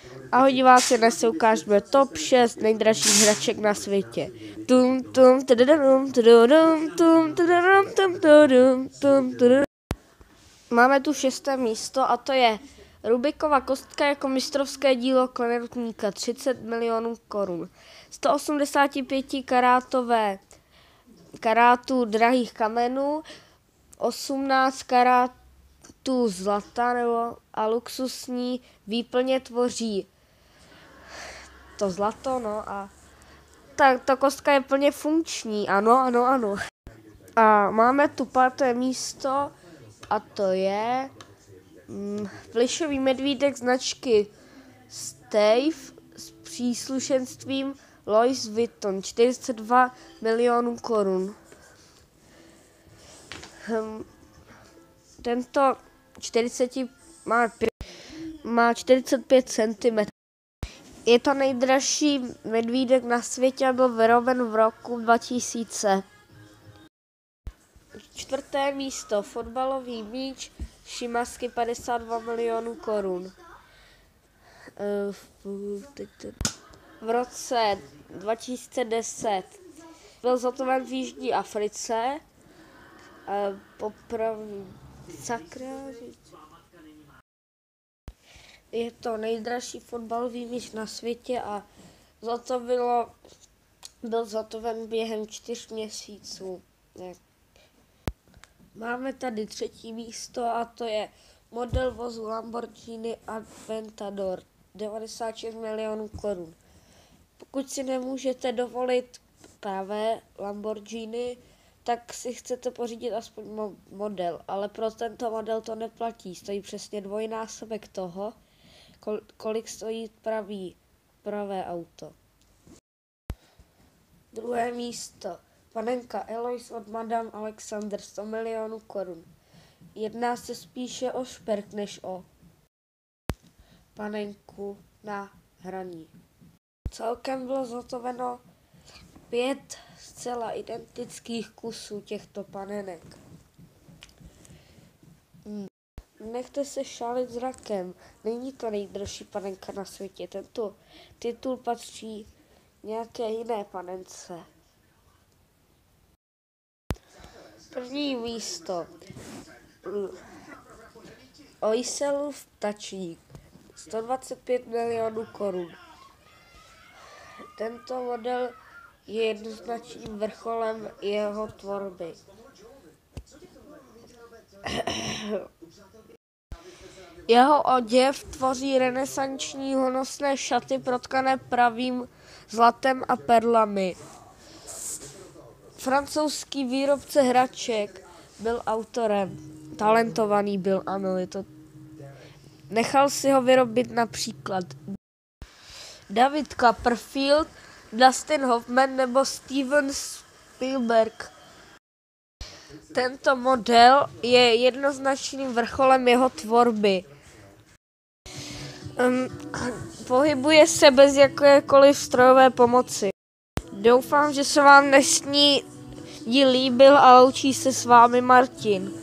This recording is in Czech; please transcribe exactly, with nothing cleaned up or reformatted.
Ahoj diváci, dnes si ukážeme top šest nejdražších hraček na světě. Tum, tum, tududum, tududum, tum, tududum, tum, tududum, tum, tududum. Máme tu šesté místo a to je Rubikova kostka jako mistrovské dílo klenotníka, třicet milionů korun. sto osmdesát pět karátové karátů drahých kamenů, osmnáct karátů zlata nebo a luxusní výplně tvoří to zlato, no a ta, ta kostka je plně funkční, ano, ano, ano. A máme tu páté místo a to je mm, plišový medvídek značky Stave s příslušenstvím Louis Vuitton, čtyřicet dva milionů korun. Hm, tento čtyřicet má, má čtyřicet pět centimetrů. Je to nejdražší medvídek na světě a byl vyroben v roku dva tisíce. Čtvrté místo, fotbalový míč Šimasky, padesát dva milionů korun. V roce dva tisíce deset byl zhotoven v Jižní Africe. Popravný sakra. Je to nejdražší fotbalový míč na světě a zhotovilo, byl zhotoven během čtyř měsíců. Máme tady třetí místo a to je model vozu Lamborghini Aventador, devadesát šest milionů korun. Pokud si nemůžete dovolit pravé Lamborghini, tak si chcete pořídit aspoň mo- model, ale pro tento model to neplatí, stojí přesně dvojnásobek toho, kol- kolik stojí pravý, pravé auto. Druhé místo, panenka Eloise od Madame Alexander, sto milionů korun. Jedná se spíše o šperk než o panenku na hraní. Celkem bylo zhotoveno pět zcela identických kusů těchto panenek. Nechte se šálit zrakem, není to nejdražší panenka na světě, tento titul patří nějaké jiné panence. První místo. Oiselův tačník, sto dvacet pět milionů korun. Tento model je jednoznačným vrcholem jeho tvorby. Jeho oděv tvoří renesanční honosné šaty protkané pravým zlatem a perlami. Francouzský výrobce hraček byl autorem. Talentovaný byl, ano, je to. Nechal si ho vyrobit například David Copperfield, Dustin Hoffman nebo Steven Spielberg. Tento model je jednoznačným vrcholem jeho tvorby. Um, pohybuje se bez jakékoliv strojové pomoci. Doufám, že se vám dnešní díl líbil a loučí se s vámi Martin.